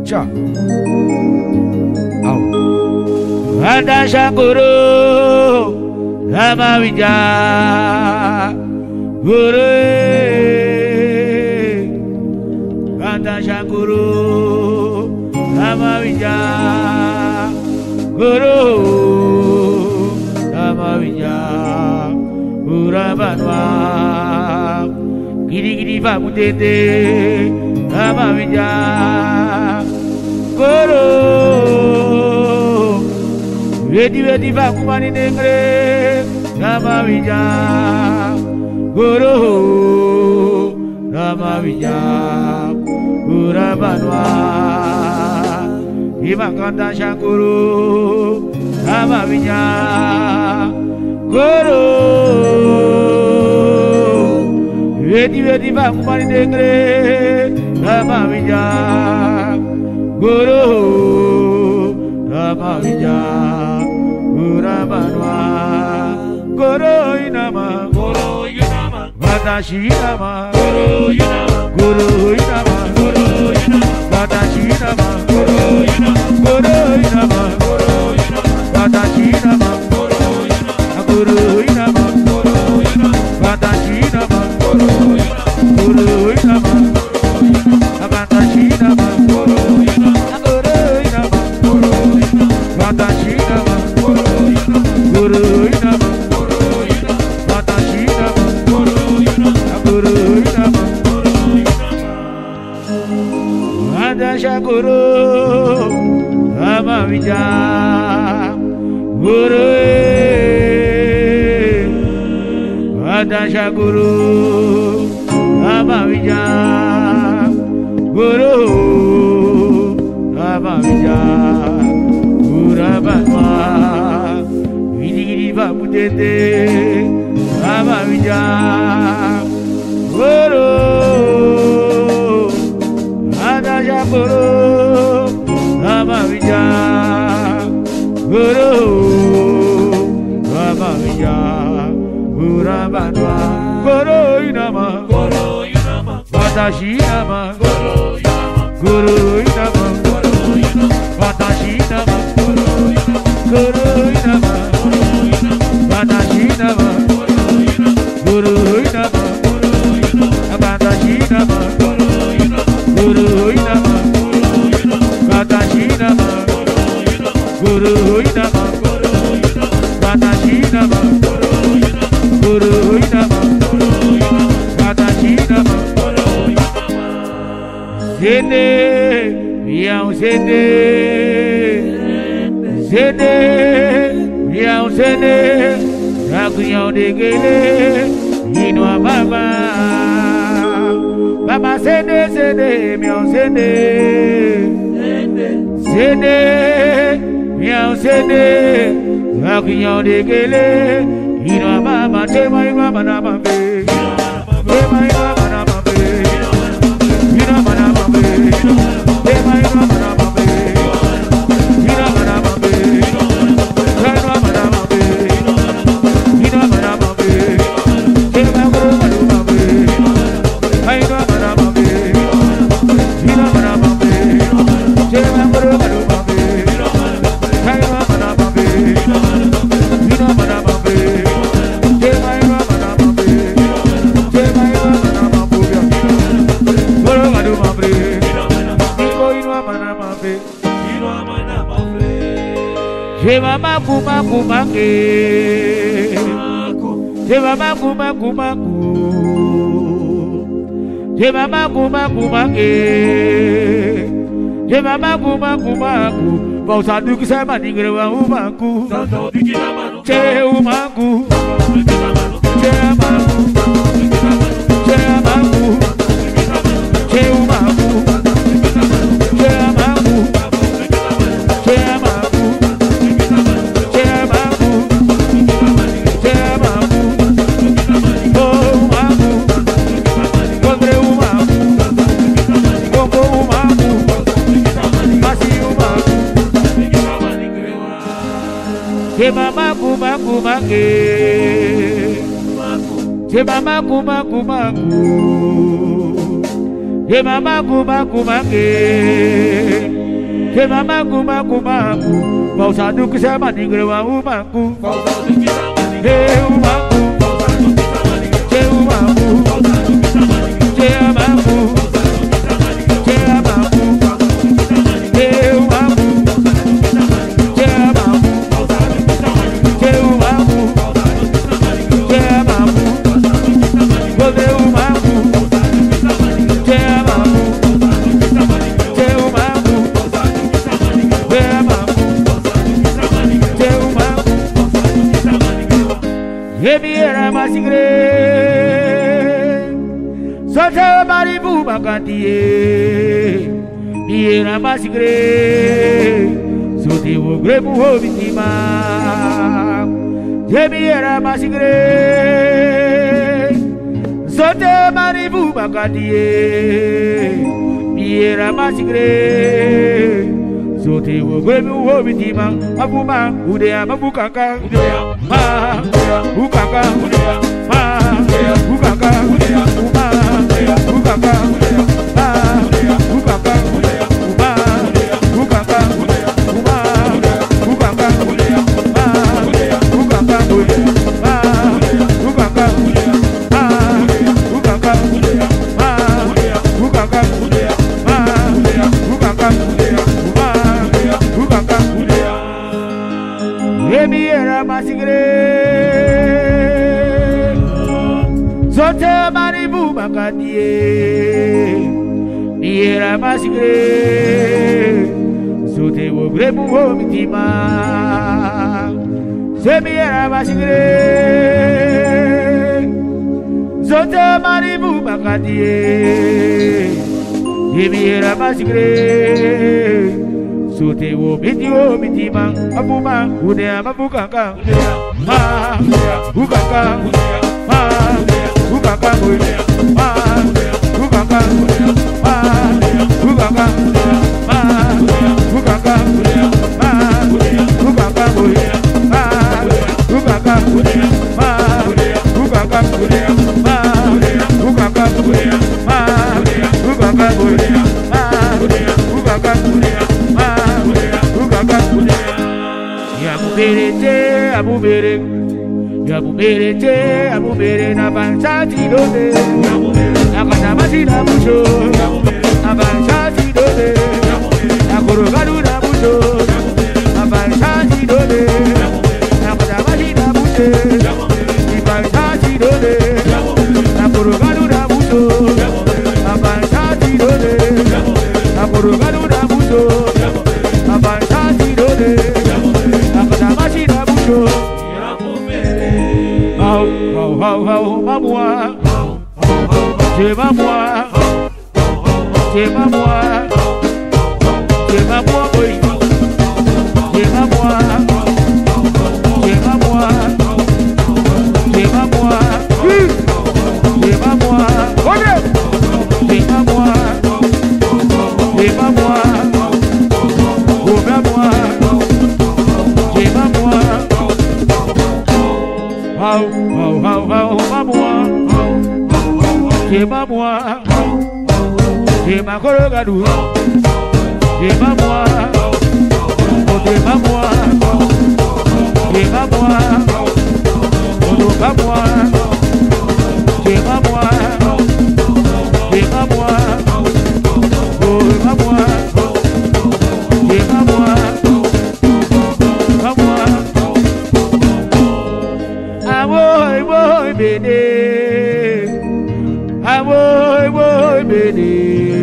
Cha. Au. Kantasie guru sama wija guru. Kantasie guru sama wija guru sama wija urabanwa giri Pak Mutete sama wija guru wedi Pak Kumani Nengre sama wija guru sama wija urabanwa Ima Kantasie guru sama wija guru wedi Pak Kumani Nengre sama wija guru sama wija urabanwa guru inama Kantasie nama guru inama Kantasie nama guru inama Kantasie nama guru inama Kantasie nama guru inama Kantasie nama guru inama Kantasie nama guru inama Kantasie nama guru inama Kantasie guru sama wija guru Kantasie guru sama wija guru sama wija urabanwa giri Pak Mutete sama wija guru Kantasie guru sama wija guru sama wija urabanwa guru inama Kantasie nama guru inama Kantasie nama guru inama Kantasie nama guru inama Kantasie nama guru inama Kantasie nama guru inama Kantasie nama guru inama Kantasie nama Sede yang sede sede yang sede aku yang degele inwa baba sede yang sede sede yang sede aku yang degele inwa baba tema inwa mana babe tema inwa mana babe inwa mana babe tema inwa mana babe inwa mana babe inwa mana babe inwa mana babe tema guru babe inwa mana babe inwa mana babe tema guru babe inwa mana babe inwa mana babe tema inwa mana babe tema inwa mana babe guru babe iko inwa mana babe Jema maku make Jema maku Jema maku make Jema maku Bau sadu kisah maningre wa umaku Ce umaku Ce amaku Ce amaku Ce umaku Ce amaku Ce amaku Ce amaku Ce amaku Oh umaku Kondre umaku Koko umaku Masih umaku Jema maku make Jema maku mama kuma kuma ke mama kuma kuma kau satu kesama di gerewa umaku he umaku ke umaku ke amaku ke amaku he umaku ke amaku ke umaku ke amaku ke umaku Era masigre Sota maribu bakantie Era masigre Soti wo grebu ho bitima Jemi era masigre Sota maribu bakantie Era masigre Soti wo grebu ho bitima Abuma udea mabukaka udea ma ukaka ma ukaka uma ukaka ma ukaka uma ukaka uma ukaka ma ukaka ma ukaka ma ukaka ma ukaka ma ukaka ukaka Emi era masigre Zote maribu bakadie Era masigre Zote wo grebu wo mitima Semi era masigre Zote maribu bakadie Emi era masigre Sote wo mitima abuma udea mabukaka ma ukaka ma ukaka ma ukaka ma ukaka ma ukaka ma ukaka ma ukaka ma ukaka ma ukaka ma ukaka Abu bere na banchati dode akana masina busho abanchati dode akorogaru na busho abanchati dode akana masina bushe abanchati dode akorogaru na busho abanchati dode akorogaru na busho abanchati dode akana masina busho Mamua, c'est mamua, c'est mamua, c'est mamua, oui, c'est mamua, c'est mamua, c'est mamua, c'est mamua, c'est mamua, c'est mamua, oh mamua, c'est mamua. C'est ma corogadou, c'est ma moi, c'est ma moi, c'est ma moi, c'est ma moi, c'est ma moi, c'est ma moi, oh ma moi, c'est ma moi, ma moi, amoy bene, amoy bene.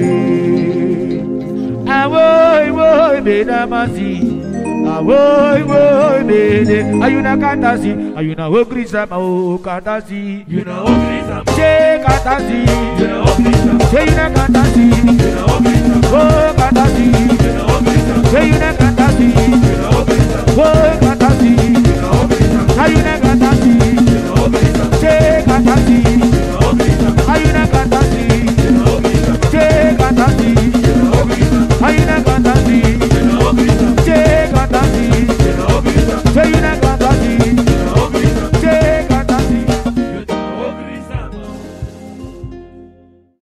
Awoy bena masi, awoy bene. Ayuna Kantasie, ayuna okrisa ma o Kantasie. Ayuna okrisa, che Kantasie, ayuna okrisa, che ayuna Kantasie.